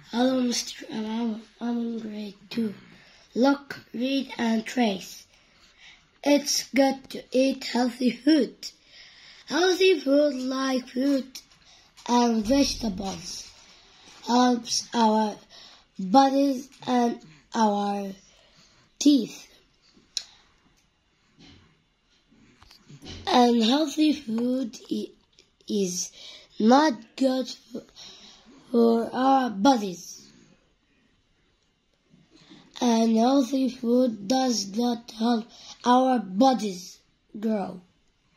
Hello, Mr. I'm in grade 2. Look, read, and trace. It's good to eat healthy food. Healthy food like fruit and vegetables helps our bodies and our teeth. And healthy food is not good for our bodies. And healthy food does not help our bodies grow.